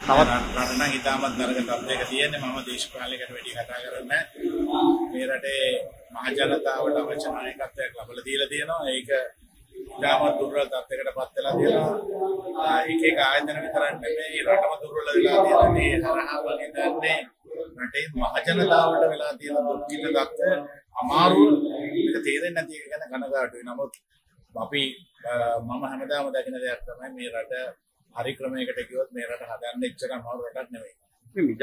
රටන හිතාමත් නරක තත්ත්වයක තියෙන්නේ. මම දේශපාලනයකට වැඩි කතා කරන්නේ මේ රටේ මහ ජනතාවට අවශ්‍ය නායකත්වයක් ලබා දීලා තියෙනවා. ඒක ඉතාමත් දුර්වල තත්ත්වයකටපත් වෙලා තියෙනවා. එක ආයතන විතරක් නෙමෙයි රටම දුර්වල වෙලා තියෙනවා. මේ හරහා වගේ දැන්නේ රටේ මහ ජනතාවට වෙලා තියෙන දුක්ඛිත තත්ත්වය අමාරු මේක තේරෙන්නේ නැති එක ගැන කනගාටුයි. නමුත් අපි මම හැමදාම දකින දෙයක් තමයි මේ රට හරි ක්‍රමයකට ගියොත් මේ රට හදන්න එච්චර අමාරු රටක් නෙවෙයි. මේ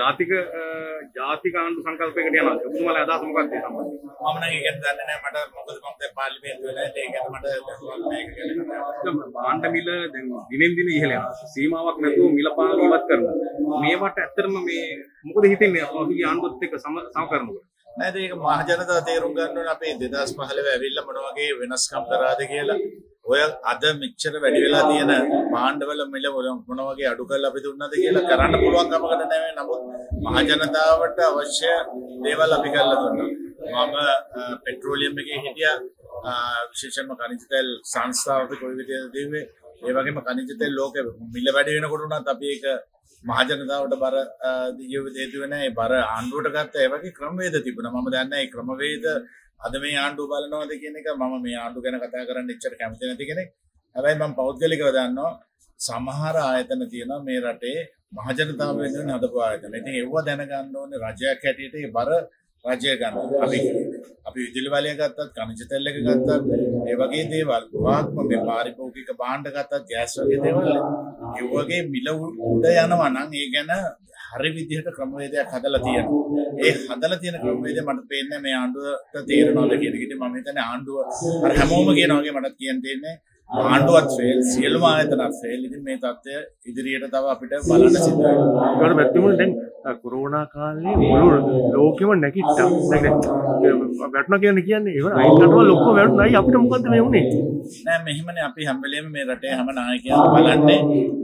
ජාතික ආණ්ඩු සංකල්පයකට යනවා. ඔබතුමාලා අදහස මොකක්ද ඒ සම්බන්ධයෙන්? මම නම් ඒක දන්නේ නැහැ. මට මොකද මම දැන් පාර්ලිමේන්තුවේ නැහැ. ඒක ගැන මට දැනුවත් නැහැ. ඒක ගැන භාණ්ඩ මිල දැන් දිනෙන් දින ඉහළ යනවා. සීමාවක් නැතුව මිල පාලන ඉවත් කරනවා. මේවට ඇත්තටම මේ මොකද හිතෙන්නේ ඔහුගේ ආණ්ඩුවත් එක්ක සම කරනකොට? නේද ඒක මහ ජනතාව තේරුම් ගන්න ඕනේ අපේ 2015 ඇවිල්ලා මොන වගේ වෙනස්කම් කරාද කියලා. ඔය අද මෙච්චර වැඩි වෙලා තියෙන භාණ්ඩවල මිල මොන වගේ අඩු කරලා අපි දුන්නද කියලා කරන්න පුළුවන් කමකට නෙවෙයි. නමුත් මහ ජනතාවට අවශ්‍ය දේවල් අපි කරලා දුන්නා. මම පෙට්‍රෝලියම් එකේ හිටියා විශේෂයෙන්ම ಖನಿಜ තෙල් සංස්ථාව අපි කොයි විදිහටද දෙන්නේ. ඒ වගේම ಖනිජ තෙල් ලෝකෙ මිල වැඩි වෙනකොට උනත් අපි ඒක මහ ජනතාවට බර දෙදුවේ නැහැ. ඒ බර ආණ්ඩුවට ගත්ත ඒ වගේ ක්‍රමවේද තිබුණා. මම දන්නේ ඒ ක්‍රමවේද අද මේ ආණ්ඩුව බලනවාද කියන එක. මම මේ ආණ්ඩුව ගැන කතා කරන්න එච්චර කැමති නැති කෙනෙක්. හැබැයි මම පෞද්ගලිකව දන්නවා සමහර ආයතන තියෙනවා මේ රටේ මහ ජනතාව වෙනුවෙන් හදපු ආයතන. ඉතින් ඒව දැනගන්න ඕනේ රජයක් හැටියට ඒ බර රජය ගන්න. අපි විදුලි වලය ගත්තත් ಖನಿಜ තෙල් එක ගත්තත් ඒ වගේ දේවල් වාක්ම මේ පාරිභෝගික භාණ්ඩ ගත්තත් ගෑස් වගේ දේවල් ඒ වගේ මිල උඩ යනවා නම් ඒ ගැන හරි විදිහට ක්‍රමවේදයක් හදලා තියෙනවා. ඒ හදලා තියෙන ක්‍රමවේදය මට පේන්නේ මේ ආණ්ඩුවට තේරෙනවද කියන එක. ඉතින් මම හිතන්නේ ආණ්ඩුව අර හැමෝම කියනවා වගේ මටත් කියන්න තියෙන්නේ ආණ්ඩුවත් ෆේල් සියලුම ආයතනත් ෆේල්. ඉතින් මේ තත්ත්වය ඉදිරියට තව අපිට බලන්න සිද්ධ වෙනවා. ඒකට පැත්තෙම දැන් කොරෝනා කාලේ මුළු ලෝකෙම නැගිට්ටා. දැන් වැටුණා කියන්නේ ඒව අයින් කරනවා ලොක්ක වැටුණායි අපිට මොකද්ද මේ වුනේ? නෑ මෙහෙමනේ අපි හැම වෙලේම මේ රටේ හැම නායකයන්ම බලන්නේ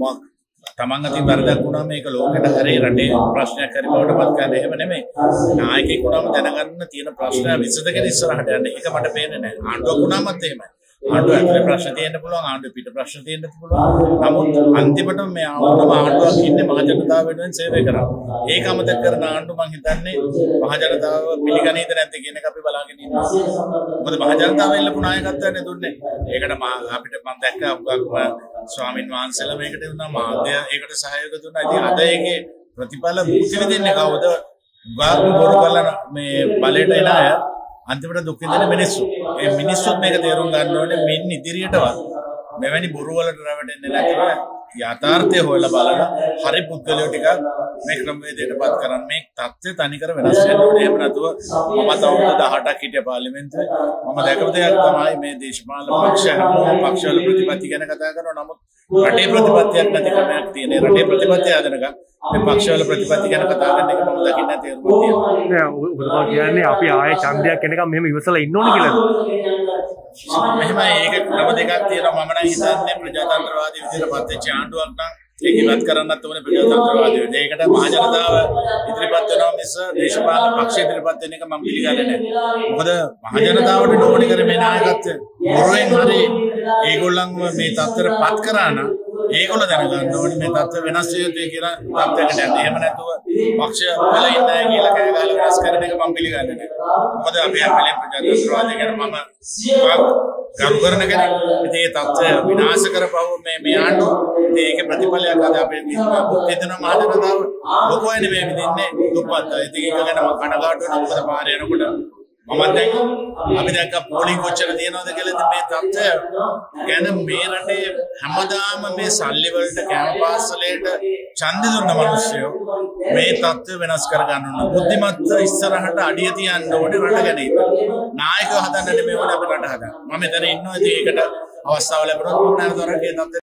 තමන් අතින් වරදක් වුණා මේක ලෝකෙට හරි රටේ ප්‍රශ්නයක් හරි බවට පත් කරන්න. එහෙම නෙමෙයි. නායකයෙක් වුණාම දැනගන්න තියෙන ප්‍රශ්න විසඳගෙන ඉස්සරහට යන්න. ඒක මට පේන්නේ නෑ. ආණ්ඩුවක් වුණාමත් එහෙමයි. ආණ්ඩුව ඇතුලේ ප්‍රශ්න තියෙන්න පුළුවන්, ආණ්ඩුව පිට ප්‍රශ්න තියෙන්න පුළුවන්. නමුත් අන්තිමට මේ ආණ්ඩුවක් ඉන්නේ මහ ජනතාව වෙනුවෙන් සේවය කරන්න. ඒක අමතක කරන ආණ්ඩුව මං හිතන්නේ මහ ජනතාව පිළිගනීද නැද්ද කියන එක අපි බලාගෙන ඉන්නවා. මොකද මහ ජනතාව ඉල්ලපු නායකත්වයනේ දුන්නේ. ඒකට අපිට මම දැක්කා ස්වාමින් වහන්සේලා මේකට දුන්නා, මාධ්‍ය ඒකට සහයෝග දුන්නා. ඉතින් අද ඒකේ ප්‍රතිඵල භුක්ති විඳින්නේ කවුද? ගාක් බොරු බලන මේ බලයට එන අය අන්තිමට දුක් විඳින මිනිස්සු. ඒ මිනිස්සුත් මේක තේරුම් ගන්න ඕනේ මින් ඉදිරියටවත් මෙවැනි බොරු වලට රැවටෙන්නේ නැතිව යථාර්ථය හොයලා බලන හරි පුද්ගලයෝ ටිකක් මේ ක්‍රමවේදයටපත් කරන්න. මේ තත්ත්වය තනිකර වෙනස් වෙන්න ඕනේ. එහෙම නැතුව මම අවුරුදු 18ක් හිටිය පාර්ලිමේන්තුවේ මම දැකපු දෙයක් තමයි මේ දේශපාලන පක්ෂවල ප්‍රතිපත්ති ගැන කතා කරනවා. නමුත් රටේ ප්‍රතිපත්තියක් නැති ක්‍රමයක් තියෙන. රටේ ප්‍රතිපත්තිය හදනකම් මේ පක්ෂවල ප්‍රතිපත්ති ගැන කතා කරන එක මම දකින්නේ තේරුමක් තියෙනවා. නෑ ඔබතුමා කියන්නේ අපි ආයේ ඡන්දයක් එනකම් මෙහෙම ඉවසලා ඉන්න ඕනේ කියලාද? මෙහෙමයි ඒක ක්‍රම දෙකක් තියෙනවා. මම නම් හිතන්නේ ප්‍රජාතන්ත්‍රවාදී විදිහට පත් වෙච්ච ආණ්ඩුවක් නම් ඒක ඉවත් කරන්නත් ඕනේ ප්‍රජාතන්ත්‍රවාදී විදිහට. ඒකට මහ ජනතාව ඉදිරිපත් වෙනවා මිස දේශපාලන පක්ෂ ඉදිරිපත් වෙන එක මම පිළිගන්නේ නැහැ. මොකද මහ ජනතාවට ඩෝඩි කර මේ නායකත්වය මොරෙන් හරි ඒගොල්ලන්ව මේ තත්ත්වයට පත් කරා නම් ඒගොල්ලෝ දැනගන්න ඕනේ මේ තත්ත්ව වෙනස් වෙ යුතුයි කියලා තත්ත්වයකට යන්න. එහෙම නැතුව පක්ෂ වල ඉන්නේ කියලා කෑ ගහලා වෙනස් කරන එක මම පිළිගන්නේ නැහැ. මොකද අපි හැමලේ ප්‍රජාතන්ත්‍රවාදී ගැන මම ගරු කරන කෙනෙක්. ඉතින් මේ තත්ත්වය විනාශ කරපුව මේ ආණ්ඩුව ඉතින් ඒකේ ප්‍රතිඵලයක් අද අපේ බුද්ධිතන මහ ජනතාව ලොකෝයිනේ මේ විදින්නේ දුප්පත්. ඉතින් ඒක ගැන මම කනගාටු වෙනවා. මොකද පාරේ යනකොට මම දැන් අපි දැක්ක පොලිං කොච්චර තියෙනවද කියලා. ඉතින් මේ තත්ත්වය ගැන මේ රටේ හැමදාම මේ සල්ලි වලට කැම්පස් වලට ඡන්දෙ දුන්න මිනිස්සු මේ තත්ත්වය වෙනස් කර ගන්න ඕන. බුද්ධිමත් ඉස්සරහට අඩිය තියන්න ඕනේ රට ගැන හිතන්න. නායකව හදන්න නෙමෙයි ඕනේ අපි රට හදන්න. මම මෙතන ඉන්නවා. ඉතින් ඒකට අවස්ථාව ලැබුණොත් මොනවා නේද ඒ තත්ත්වය